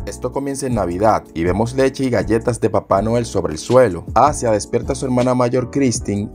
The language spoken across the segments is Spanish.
Esto comienza en Navidad y vemos leche y galletas de Papá Noel sobre el suelo. Asia despierta a su hermana mayor Kristen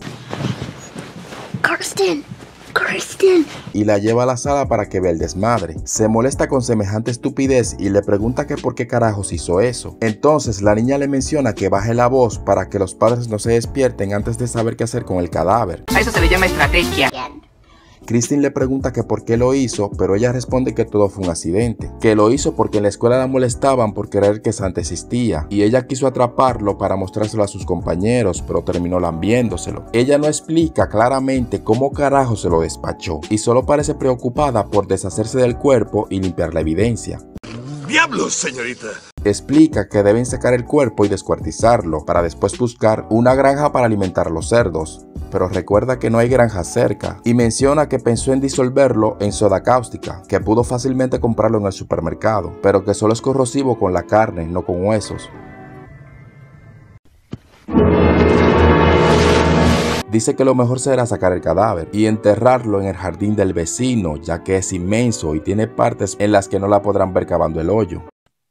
y la lleva a la sala para que vea el desmadre. Se molesta con semejante estupidez y le pregunta que por qué carajos hizo eso. Entonces la niña le menciona que baje la voz para que los padres no se despierten antes de saber qué hacer con el cadáver. A eso se le llama estrategia. Kristen le pregunta que por qué lo hizo, pero ella responde que todo fue un accidente, que lo hizo porque en la escuela la molestaban por creer que Santa existía, y ella quiso atraparlo para mostrárselo a sus compañeros, pero terminó lambiéndoselo. Ella no explica claramente cómo carajo se lo despachó, y solo parece preocupada por deshacerse del cuerpo y limpiar la evidencia. ¡Diablos, señorita! Explica que deben sacar el cuerpo y descuartizarlo, para después buscar una granja para alimentar a los cerdos, pero recuerda que no hay granja cerca, y menciona que pensó en disolverlo en soda cáustica, que pudo fácilmente comprarlo en el supermercado, pero que solo es corrosivo con la carne, no con huesos. Dice que lo mejor será sacar el cadáver y enterrarlo en el jardín del vecino, ya que es inmenso y tiene partes en las que no la podrán ver cavando el hoyo.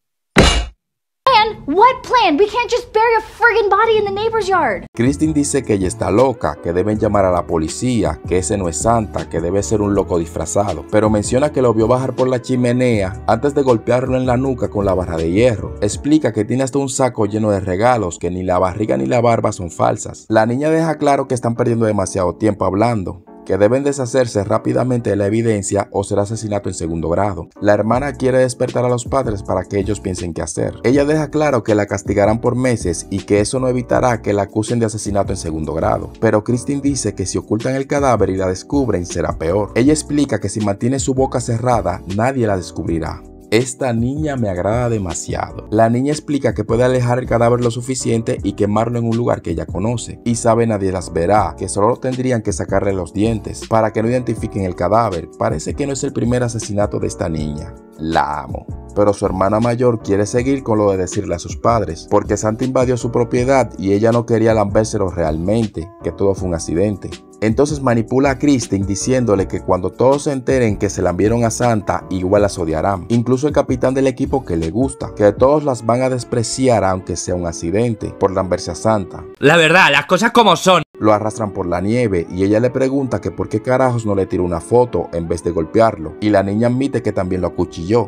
What plan? We can't just bury a friggin' body in the neighbor's yard. Kristen dice que ella está loca, que deben llamar a la policía, que ese no es Santa, que debe ser un loco disfrazado. Pero menciona que lo vio bajar por la chimenea antes de golpearlo en la nuca con la barra de hierro. Explica que tiene hasta un saco lleno de regalos, que ni la barriga ni la barba son falsas. La niña deja claro que están perdiendo demasiado tiempo hablando, que deben deshacerse rápidamente de la evidencia o será asesinato en segundo grado. La hermana quiere despertar a los padres para que ellos piensen qué hacer. Ella deja claro que la castigarán por meses y que eso no evitará que la acusen de asesinato en segundo grado. Pero Kristen dice que si ocultan el cadáver y la descubren será peor. Ella explica que si mantiene su boca cerrada nadie la descubrirá. Esta niña me agrada demasiado. La niña explica que puede alejar el cadáver lo suficiente y quemarlo en un lugar que ella conoce. Y sabe nadie las verá, que solo tendrían que sacarle los dientes para que no identifiquen el cadáver. Parece que no es el primer asesinato de esta niña. La amo. Pero su hermana mayor quiere seguir con lo de decirle a sus padres, porque Santa invadió su propiedad y ella no quería lambérselo realmente, que todo fue un accidente. Entonces manipula a Kristen diciéndole que cuando todos se enteren que se lambieron a Santa, igual las odiarán. Incluso el capitán del equipo que le gusta, que todos las van a despreciar aunque sea un accidente, por lamberse a Santa. La verdad, las cosas como son. Lo arrastran por la nieve y ella le pregunta que por qué carajos no le tiró una foto en vez de golpearlo. Y la niña admite que también lo acuchilló.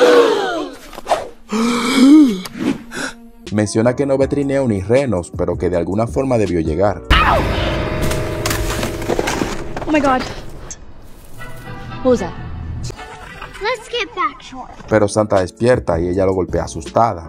Menciona que no ve trineo ni renos, pero que de alguna forma debió llegar. Oh my god. What was that? Let's get back to her. Pero Santa despierta y ella lo golpea asustada.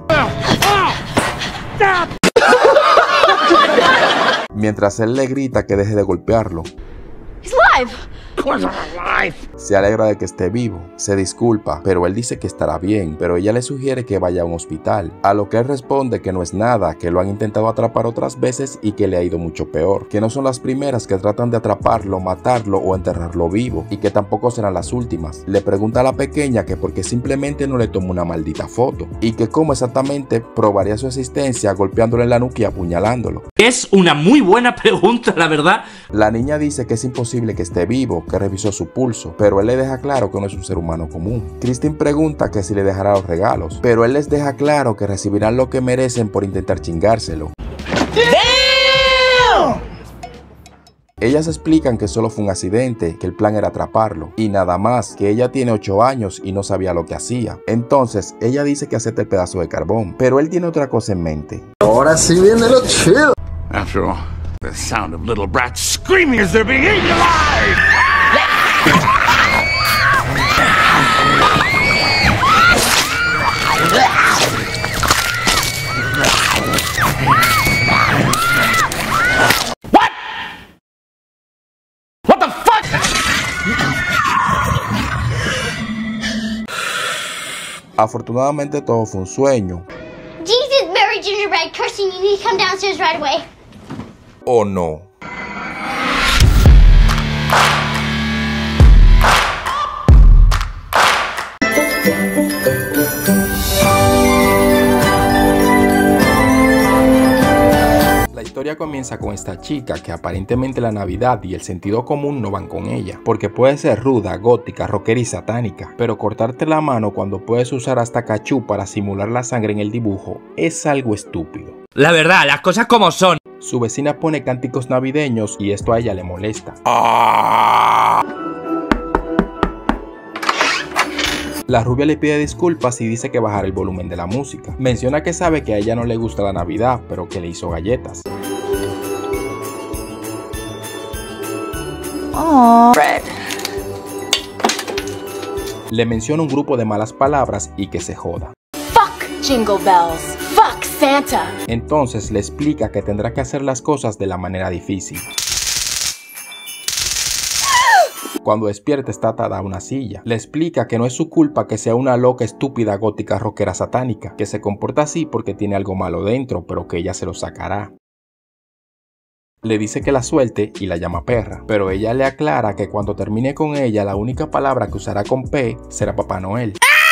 Mientras él le grita que deje de golpearlo. He's alive! Se alegra de que esté vivo, se disculpa, pero él dice que estará bien, pero ella le sugiere que vaya a un hospital, a lo que él responde que no es nada, que lo han intentado atrapar otras veces y que le ha ido mucho peor, que no son las primeras que tratan de atraparlo, matarlo o enterrarlo vivo, y que tampoco serán las últimas. Le pregunta a la pequeña que por qué simplemente no le toma una maldita foto, y que cómo exactamente probaría su existencia golpeándole en la nuca y apuñalándolo. Es una muy buena pregunta, la verdad. La niña dice que es imposible que esté vivo, que revisó su pulso, pero él le deja claro que no es un ser humano común. Kristen pregunta que si le dejará los regalos, pero él les deja claro que recibirán lo que merecen por intentar chingárselo. ¡Damn! Ellas explican que solo fue un accidente, que el plan era atraparlo, y nada más, que ella tiene 8 años y no sabía lo que hacía. Entonces, ella dice que acepta el pedazo de carbón, pero él tiene otra cosa en mente. Ahora sí viene lo chido. After all, the sound of little brats screaming as they're being eaten alive! What? What the fuck? Afortunadamente todo fue un sueño. Jesus, Mary, Gingerbread, Kirsten, you need to come downstairs right away. ¿O no? historia comienza con esta chica que aparentemente la Navidad y el sentido común no van con ella, porque puede ser ruda, gótica, rockera y satánica, pero cortarte la mano cuando puedes usar hasta cachú para simular la sangre en el dibujo es algo estúpido. La verdad, las cosas como son. Su vecina pone cánticos navideños y esto a ella le molesta. La rubia le pide disculpas y dice que bajará el volumen de la música. Menciona que sabe que a ella no le gusta la Navidad, pero que le hizo galletas. Fred. Le menciona un grupo de malas palabras y que se joda. Fuck Jingle Bells. Fuck Santa. Entonces le explica que tendrá que hacer las cosas de la manera difícil. Cuando despierta está atada a una silla. Le explica que no es su culpa que sea una loca, estúpida, gótica, rockera satánica, que se comporta así porque tiene algo malo dentro, pero que ella se lo sacará. Le dice que la suelte y la llama perra, pero ella le aclara que cuando termine con ella la única palabra que usará con P será Papá Noel.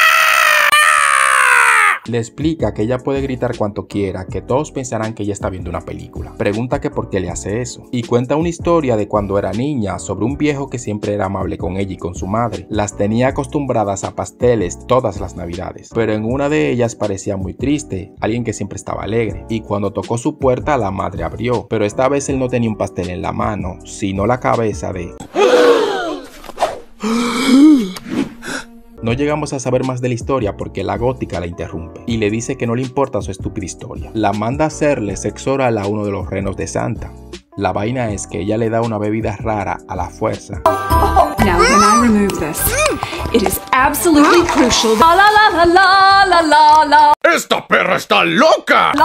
Le explica que ella puede gritar cuanto quiera, que todos pensarán que ella está viendo una película. Pregunta que por qué le hace eso. Y cuenta una historia de cuando era niña sobre un viejo que siempre era amable con ella y con su madre. Las tenía acostumbradas a pasteles todas las navidades. Pero en una de ellas parecía muy triste, alguien que siempre estaba alegre. Y cuando tocó su puerta la madre abrió. Pero esta vez él no tenía un pastel en la mano, sino la cabeza de... No llegamos a saber más de la historia porque la gótica la interrumpe y le dice que no le importa su estúpida historia. La manda a hacerle sexo oral a uno de los renos de Santa. La vaina es que ella le da una bebida rara a la fuerza. Now when I remove this, it is absolutely crucial. La la la la la la la. ¡Esta perra está loca!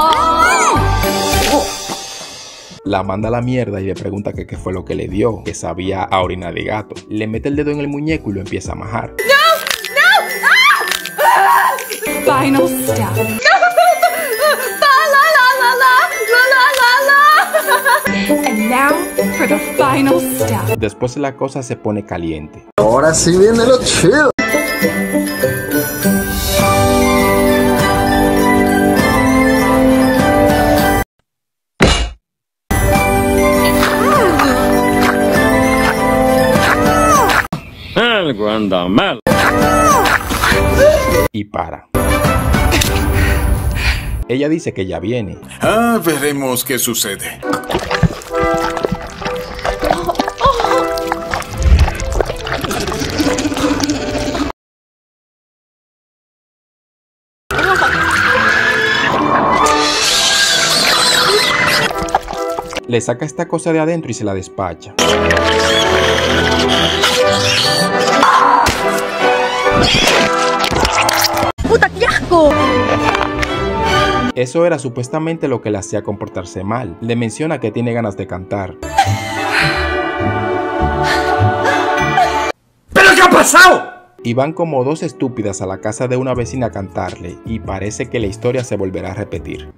La manda a la mierda y le pregunta que qué fue lo que le dio, que sabía a orina de gato. Le mete el dedo en el muñeco y lo empieza a majar. Final step. And now for the final step. Después la cosa se pone caliente. Ahora sí viene lo chido. El Guandamel. Y para. Ella dice que ya viene. Veremos qué sucede. Le saca esta cosa de adentro y se la despacha. ¡Puta, qué asco! Eso era supuestamente lo que le hacía comportarse mal. Le menciona que tiene ganas de cantar. ¿Pero qué ha pasado? Y van como dos estúpidas a la casa de una vecina a cantarle y parece que la historia se volverá a repetir.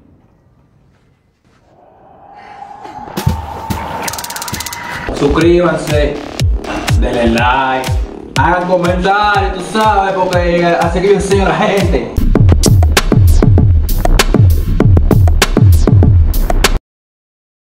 Suscríbanse, denle like, hagan comentarios, tú sabes, porque así que yo enseño a la gente.